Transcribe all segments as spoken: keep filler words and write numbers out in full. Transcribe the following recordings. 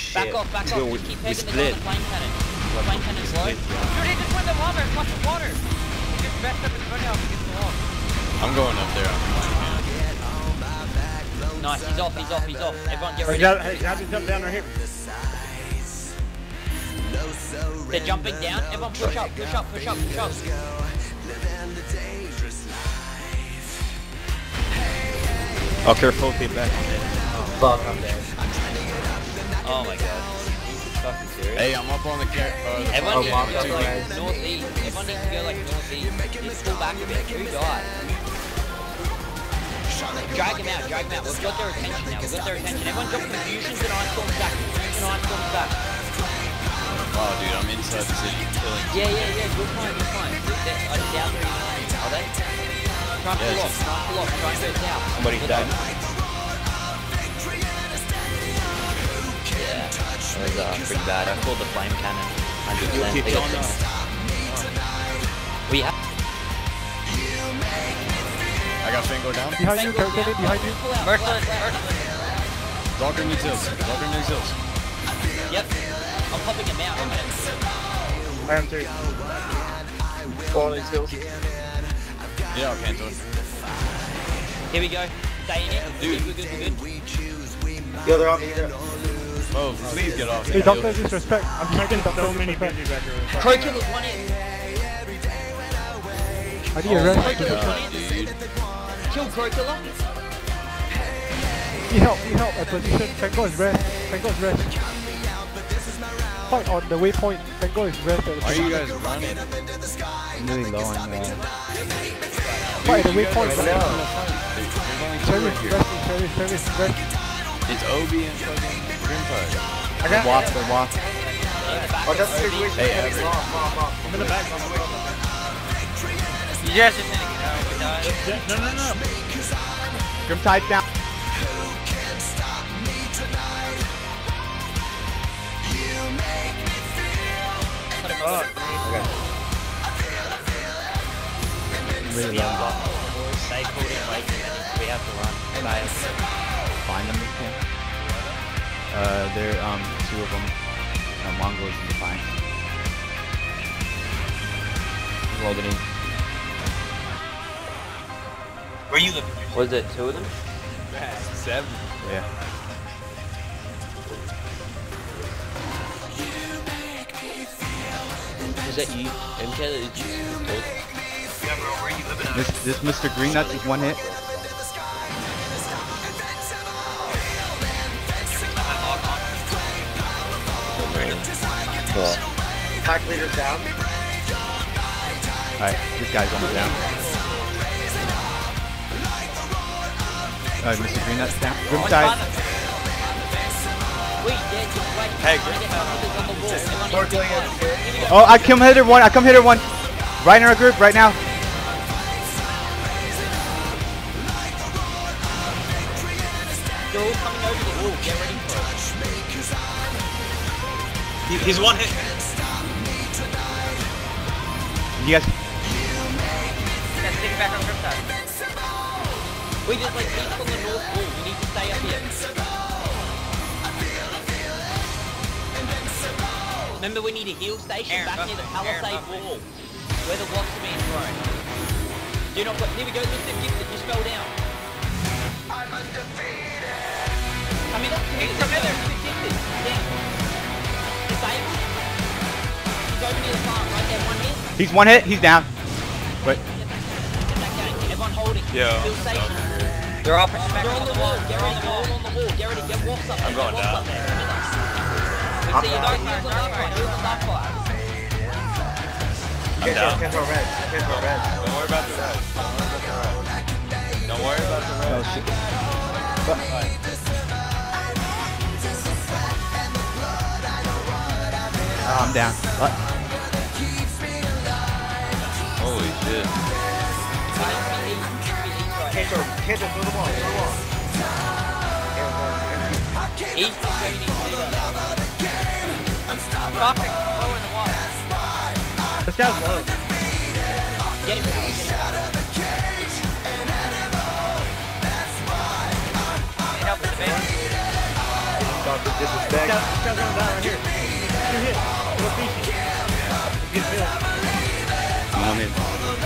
shit. Back off, back off. Just keep pegging the gun, the flame cannon. The flame cannon's low. Dude, he just went in the water. Watch the water. He just messed up his running off against the wall. I'm going up there. Nice, he's off, he's off, he's off. Everyone get ready. Hey, have to jump down right here. They're jumping down. Everyone push up, push up, push up, push up. Oh, careful, keep back. Fuck, I'm dead. Oh my god. Fucking serious. Hey, I'm up on the car. Uh, Everyone Oh, needs to go wow. like northeast. Everyone needs to go like northeast. Just pull back a bit. Who died? Drag him out, drag him out. We've got their attention now. We've got their attention. Everyone drop confusions and ice storms back. Confusion and ice storms back. Oh, dude, I'm inside the city killing. Yeah, yeah, yeah. Good fine, good fine. I doubt they're even. Are they? Try and pull off, try and pull off, try and go south. Somebody's Good dead. luck. Yeah, that was uh, pretty bad. I called the flame cannon. one hundred percent. Keep They got going signal. up. We have. I got Fango down. Behind you, Kevin, Kevin, behind you. Pull out, Merciless, pull out, pull out. merciless. Walker needs hills. Walker needs hills. Yep. I'm popping him out. I'm gonna... I am too. All these hills. Yeah, I can't do it. Here we go. Stay in it. Dude. We're good, we're good. The other option. Oh, please get off. Hey, doctor, disrespect. I'm taking doctor, So many disrespect. busy back here. Crow killer's one in. I need a rest. Oh my god, dude. Kill Crow killer. Need help, need help. At position. Fango is rest. Fango is rest. Fight on the waypoint. Fango is rest. At the Why are you position. guys running? I'm really low on uh, Fight at the You guys waypoint. are Right running. now. There's only two Cherry, right here. resting, cherry, cherry, rest. It's Obi and fucking Grimfire. I got walk, the walk. Oh, that's the situation. Hey, Hey, Everett. off, off, off. I'm in the back. I'm in the back. You guys just need to get out. We died. No, no, no. Grim tied down. Oh, Really low. Stay pulled in, wait, and then we have to run. Stay. Find them if you can. Uh, there um two of them. Uh, Mongols in the fine. Loaded in. Where you living? Was it two of them? Seven. Yeah. Was that you? M K that did you? Yeah, bro, where you living at? This this Mister Green Nuts is one hit. pack leader's down. Alright, this guy's almost down. Alright, Mister Green Nuts down. Grim side. Wait, yeah, just wait. Hey, Find it, uh, it's on the wall. Everyone Start needs to doing find. it. Here we go. Oh, I come hitter one. I come hitter one. Right in our group right now. They're all coming over the wall. Get ready for it. He- He's one hit. You guys. Yeah, stick back on grip side. We just like keep on the north wall. We need to stay up here. Remember, we need a heal station Aaron, back buff near the me. palisade Aaron, buff me. wall, where the blocks are being thrown. Do not put. Here we go, Mister Gifted. Just fell down. I'm undefeated. Come in. He's Come in there. Gifted. Down. Disabled. He's over near the farm, right there. One hit. He's one hit. He's down. Wait. Get that going. Everyone holding. Yeah. Heal station. They're all pushing back They're on on the the wall. wall. Get ready. They're all on the wall. Get ready. Get walks up. I'm going Get walks down. up there. Come with us. Let's see you guys. Heal the last one. Heal the last one. I'm down. Can't throw red. Can't throw red. Don't worry about the red. Don't worry about the red. Oh shit. Oh, I'm down. What? Holy shit. Can't throw. Can't throw. Throw the ball. Throw the ball. East is where you need to do that. Dropping low in the water. This guy's low. Get him out. Need help with the base. Stop the disrespect. Scout, scout on that right here. Two hits. Little fishy. Good feel. Come on in.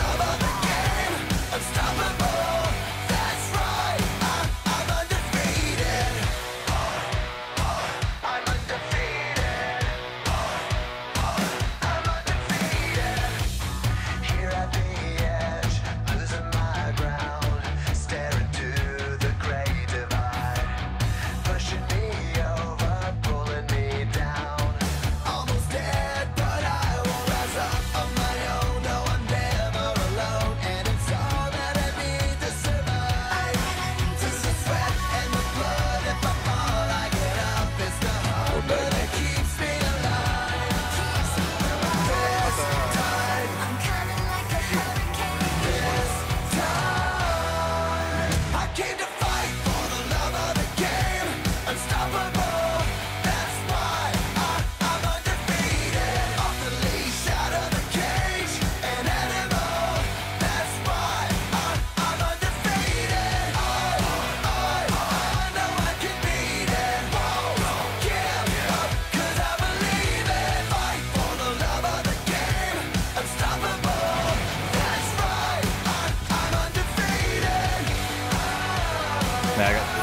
Yeah, I got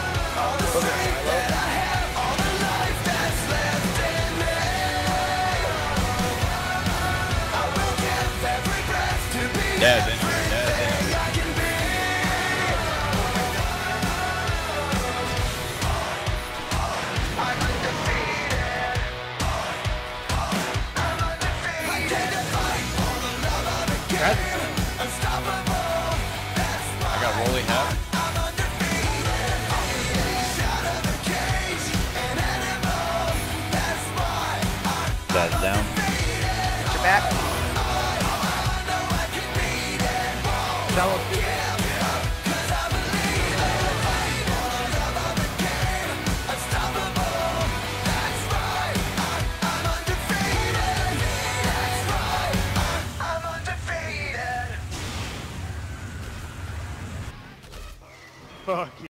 Dad's in here. Dad's in here. I got rolling half. Dad's down. Get your back. Shallow. Fuck you.